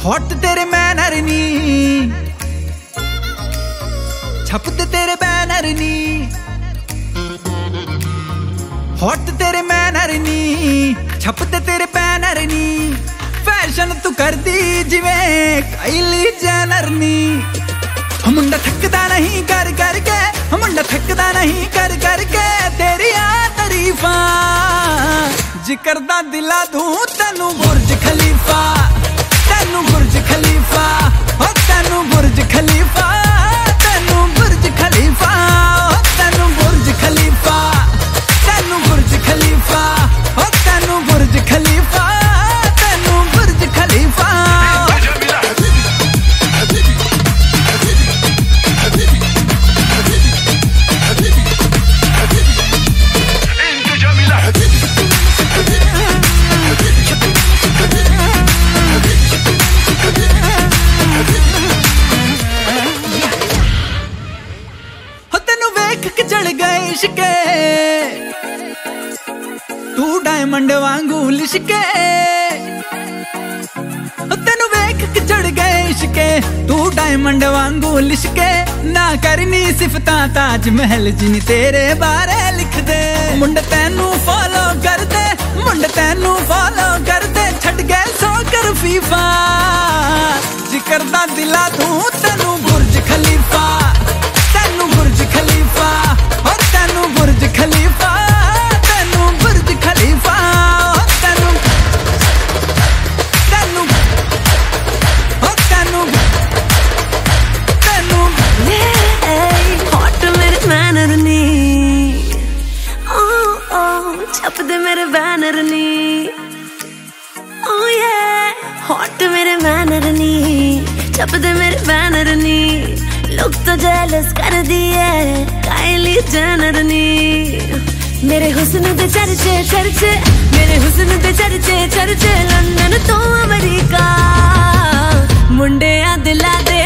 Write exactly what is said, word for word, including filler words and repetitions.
Hot तेरे manner नी, छपते तेरे बैनर नी, हॉट तेरे मैनर नी, छपते तेरे बैनर नी, फैशन तू कर दी जिवें काइली जेनर नी। मुंडा थकदा नहीं कर करके, मुंडा थकदा नहीं कर करके तेरी आ तारीफा, जिक्र दा दिला दूं तेनू बुर्ज खलीफा, तेनू बुर्ज खलीफा, ओ तेनू बुर्ज खलीफा, तेनू बुर्ज खलीफा, ओ तेनू बुर्ज खलीफा, तेनू बुर्ज खलीफा, ओ तेनू बुर्ज खलीफा, तेनू बुर्ज खलीफा। चढ़ गए इश्के तू डायमंड वांगू लिशके, तेनू वेख के चढ़ गए इश्के तू डायमंड वांगू लिशके, ना करनी सिफतां ताज महल जिनी तेरे बारे लिख दे। मुंड तेनू फॉलो कर दे, मुंड तेनू फॉलो कर दे, छड़ गए सो कर फीफा, जिक्र दा दिला दूं तेनू बुर्ज खलीफा, तेनू बुर्ज खलीफा, और तेनू बुर्ज खलीफा, तेनू बुर्ज खलीफा, तेनू तेनू और तेनू तेनू हॉट मेरे मैनर नी, ओ ओ छप दे मेरे बैनर नी, ओ ये हॉट मेरे मैनर नी, छप दे मेरे बैनर नी, लोग तो जेलस कर दिए काइली जेनर नी। मेरे हुस्न दे चर्चे चर्चे, मेरे हुस्न दे चर्चे चर्चे, लंदन तो अमेरिका, मुंडे आ दिला दे